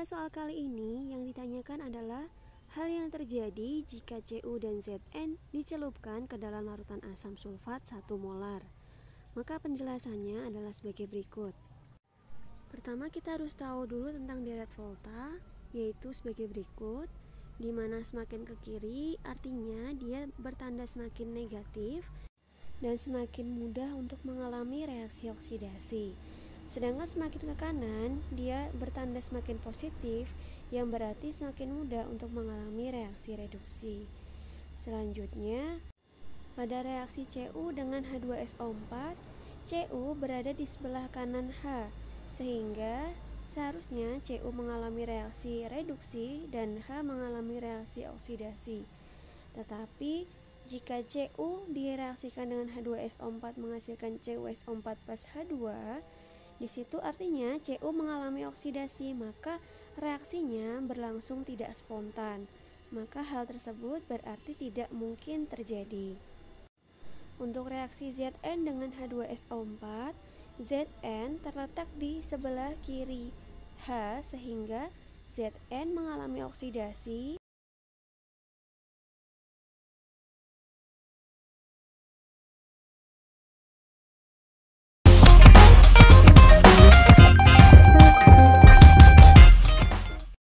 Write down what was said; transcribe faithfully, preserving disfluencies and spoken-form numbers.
Pada soal kali ini, yang ditanyakan adalah hal yang terjadi jika C U dan Zn dicelupkan ke dalam larutan asam sulfat satu molar. Maka penjelasannya adalah sebagai berikut. Pertama, kita harus tahu dulu tentang deret volta, yaitu sebagai berikut, di mana semakin ke kiri artinya dia bertanda semakin negatif dan semakin mudah untuk mengalami reaksi oksidasi. Sedangkan semakin ke kanan, dia bertanda semakin positif, yang berarti semakin mudah untuk mengalami reaksi reduksi. Selanjutnya, pada reaksi C U dengan H dua S O empat, C U berada di sebelah kanan H, sehingga seharusnya C U mengalami reaksi reduksi dan H mengalami reaksi oksidasi. Tetapi jika C U direaksikan dengan H dua S O empat menghasilkan C U S O empat plus H dua, di situ artinya C U mengalami oksidasi, maka reaksinya berlangsung tidak spontan. Maka hal tersebut berarti tidak mungkin terjadi. Untuk reaksi Zn dengan H dua S O empat, Zn terletak di sebelah kiri H sehingga Zn mengalami oksidasi